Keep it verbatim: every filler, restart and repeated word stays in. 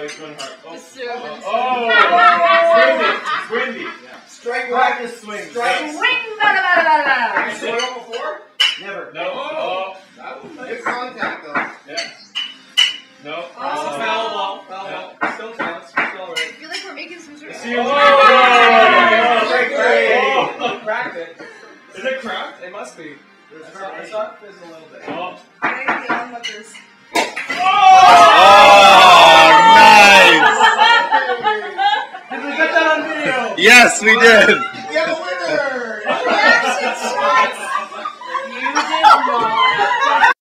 he's going hard. Oh, Disturbance. oh, oh. It's windy. It's windy. Yeah. Strike practice swing. Strike swing. Bada, bada, bada, bada. Have you soiled before? Never. No. Oh. That was nice. Good contact though. Yeah. No. Oh. Foul ball. Foul ball. Still counts. Still right. I feel like we're making some sort of. See you. Oh. Strike three. Oh. Cracked it. Is it cracked? It must be. I saw, I saw it fizz a little bit. Oh. I think the onlookers. Oh, nice! Did we get that on video? Yes, we did.